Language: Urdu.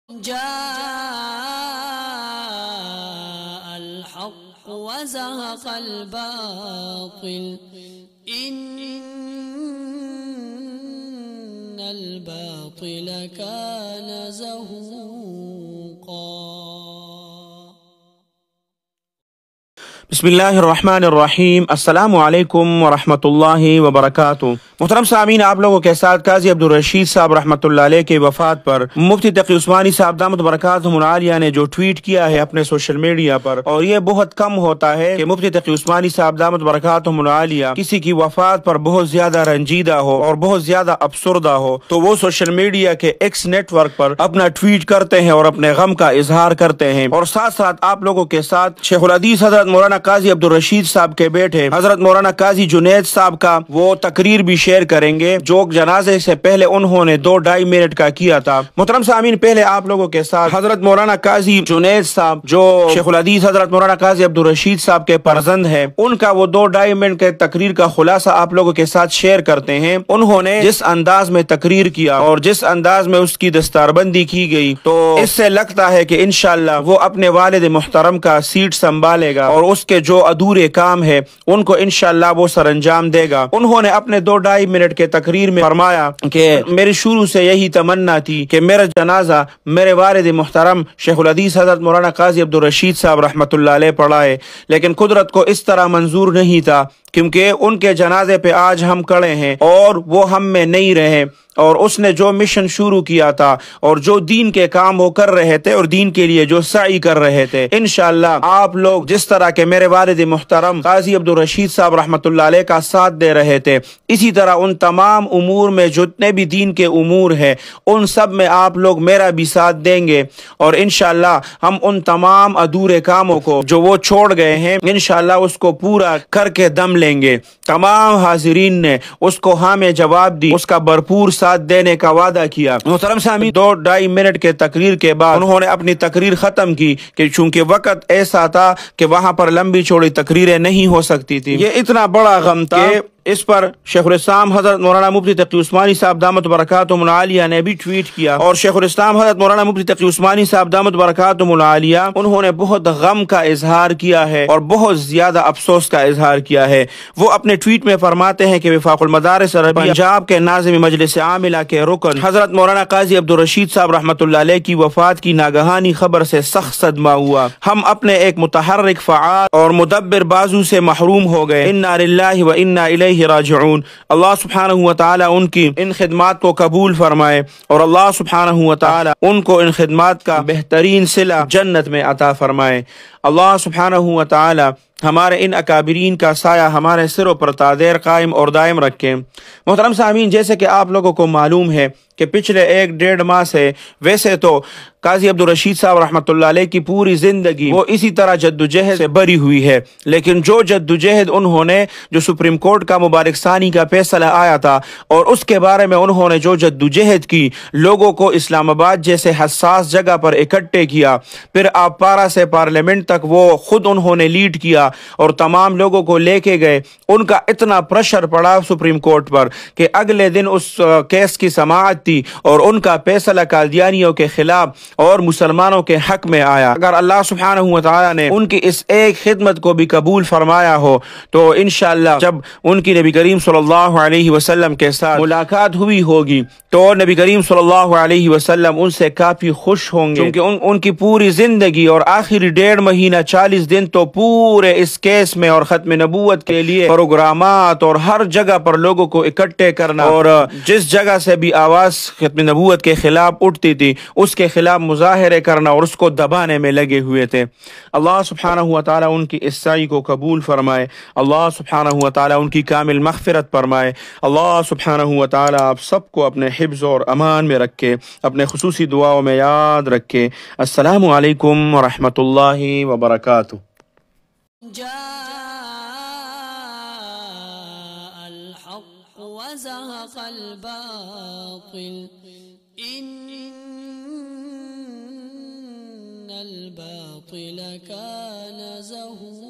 جاء الحق وزهق الباطل إن الباطل كان زهوقا. بسم اللہ الرحمن الرحیم. السلام علیکم ورحمۃ اللہ وبرکاتہ. محترم سامعین، آپ لوگوں کے ساتھ قاضی عبدالرشید صاحب رحمۃ اللہ علیہ کے وفات پر مفتی تقی عثمانی صاحب دامت برکاتہم العالیہ نے جو ٹویٹ کیا ہے اپنے سوشل میڈیا پر، اور یہ بہت کم ہوتا ہے کہ مفتی تقی عثمانی صاحب دامت برکاتہم العالیہ کسی کی وفات پر بہت زیادہ رنجیدہ ہو اور بہت زیادہ افسردہ ہو تو وہ سوشل میڈیا کے ایکس نیٹ ورک پر اپنا ٹویٹ کرتے ہیں اور اپنے غم کا اظہار کرتے ہیں. اور ساتھ ساتھ آپ لوگوں کے ساتھ شیخ الحدیث حضرت مولانا قاضی عبدالرشید صاحب کے بیٹے حضرت مولانا قاضی جنید صاحب کا وہ تقریر بھی شیئر کریں گے جو جنازے سے پہلے انہوں نے 2-2.5 منٹ کا کیا تھا. محترم سامعین، پہلے آپ لوگوں کے ساتھ حضرت مولانا قاضی جنید صاحب جو شیخ الحدیث حضرت مولانا قاضی عبدالرشید صاحب کے فرزند ہے، ان کا وہ 2-2.5 منٹ کے تقریر کا خلاصہ آپ لوگوں کے ساتھ شیئر کرتے ہیں. انہوں نے جس انداز میں تقریر کیا اور جس انداز میں اس کی دستاربندی کی گئی تو اس سے لگتا ہے کہ انشاءاللہ وہ اپنے والد محترم کا سیٹ سنبھالے گا اور اس کے جو ادھورے کام ہے ان کو انشاءاللہ وہ سر انجام دے گا. انہوں نے اپنے 2-2.5 منٹ کے تقریر میں فرمایا کہ میری شروع سے یہی تمنا تھی کہ میرا جنازہ میرے والد محترم شیخ الحدیث حضرت مولانا قاضی عبدالرشید صاحب رحمۃ اللہ علیہ پڑھائے، لیکن قدرت کو اس طرح منظور نہیں تھا کیونکہ ان کے جنازے پہ آج ہم کھڑے ہیں اور وہ ہم میں نہیں رہے. اور اس نے جو مشن شروع کیا تھا اور جو دین کے کام وہ کر رہے تھے اور دین کے لیے جو سعی کر رہے تھے، انشاءاللہ آپ لوگ جس طرح کے میرے والد محترم قاضی عبدالرشید صاحب رحمۃ اللہ علیہ کا ساتھ دے رہے تھے، اسی طرح ان تمام امور میں جتنے بھی دین کے امور ہیں ان سب میں آپ لوگ میرا بھی ساتھ دیں گے اور انشاءاللہ ہم ان تمام ادھورے کاموں کو جو وہ چھوڑ گئے ہیں انشاءاللہ اس کو پورا کر کے دم لیں گے. تمام حاضرین نے اس کو ہاں میں جواب دی، اس کا بھرپور ساتھ دینے کا وعدہ کیا. محترم سامعین، 2-2.5 منٹ کے تقریر کے بعد انہوں نے اپنی تقریر ختم کی کہ چونکہ وقت ایسا تھا کہ وہاں پر لمبی چوڑی تقریریں نہیں ہو سکتی تھی. یہ اتنا بڑا غم تھا کہ اس پر شیخ الاسلام حضرت مولانا مفتی تقی عثمانی صاحب دامت برکاتہم العالیہ نے بھی ٹویٹ کیا اور شیخ الاسلام حضرت مولانا مفتی تقی عثمانی صاحب دامت برکاتہم العالیہ انہوں نے بہت غم کا اظہار کیا ہے اور بہت زیادہ افسوس کا اظہار کیا ہے. وہ اپنے ٹویٹ میں فرماتے ہیں کہ وفاق المدارس عربیہ پنجاب کے ناظم مجلس عاملہ کے رکن حضرت مولانا قاضی عبدالرشید صاحب رحمۃ اللہ علیہ کی وفات کی ناگہانی خبر سے سخت صدمہ ہوا. ہم اپنے ایک متحرک، فعال اور مدبر بازو سے محروم ہو گئے. انا للہ و انا الیہ راجعون. اللہ سبحانہ و تعالی ان کی ان خدمات کو قبول فرمائے اور اللہ سبحانہ و تعالی ان کو ان خدمات کا بہترین صلہ جنت میں عطا فرمائے. اللہ سبحانہ و تعالی ہمارے ان اکابرین کا سایہ ہمارے سروں پر تادیر قائم اور دائم رکھیں. محترم سامعین، جیسے کہ آپ لوگوں کو معلوم ہے کہ پچھلے 1-1.5 ماہ سے ویسے تو قاضی عبدالرشید صاحب رحمۃ اللہ علیہ کی پوری زندگی وہ اسی طرح جدوجہد سے بری ہوئی ہے، لیکن جو جدوجہد انہوں نے جو سپریم کورٹ کا مبارک ثانی کا فیصلہ آیا تھا اور اس کے بارے میں انہوں نے جو جدوجہد کی، لوگوں کو اسلام آباد جیسے حساس جگہ پر اکٹھے کیا، پھر آپ پارا سے پارلیمنٹ تک وہ خود انہوں نے لیڈ کیا اور تمام لوگوں کو لے کے گئے. ان کا اتنا پریشر پڑا سپریم کورٹ پر کہ اگلے دن اس کیس کی سماعت تھی اور ان کا فیصلہ قادیانیوں کے خلاف اور مسلمانوں کے حق میں آیا. اگر اللہ سبحانہ و تعالی نے ان کی اس ایک خدمت کو بھی قبول فرمایا ہو تو انشاءاللہ جب ان کی نبی کریم صلی اللہ علیہ وسلم کے ساتھ ملاقات ہوئی ہوگی تو نبی کریم صلی اللہ علیہ وسلم ان سے کافی خوش ہوں گے، کیونکہ ان کی پوری زندگی اور آخری 1.5 مہینہ 40 دن تو پورے اس کیس میں اور ختم نبوت کے لیے پروگرامات اور ہر جگہ پر لوگوں کو اکٹھے کرنا اور جس جگہ سے بھی آواز ختم نبوت کے خلاف اٹھتی تھی اس کے خلاف مظاہرے کرنا اور اس کو دبانے میں لگے ہوئے تھے. اللہ سبحانہ و تعالی ان کی اس سعی کو قبول فرمائے. اللہ سبحانہ و تعالی ان کی کامل مغفرت فرمائے. اللہ سبحانہ و تعالی آپ سب کو اپنے حفظ اور امان میں رکھے، اپنے خصوصی دعاؤں میں یاد رکھے. السلام علیکم ورحمۃ اللہ وبرکاتہ. جاء الحق وزهق الباطل إن الباطل كان زهوقا.